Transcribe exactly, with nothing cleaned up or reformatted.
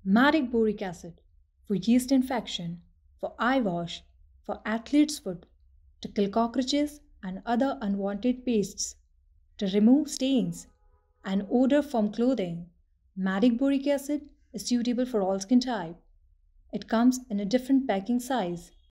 Matic boric acid for yeast infection, for eye wash, for athlete's foot, to kill cockroaches and other unwanted pests, to remove stains and odor from clothing. Matic boric acid is suitable for all skin type. It comes in a different packing size.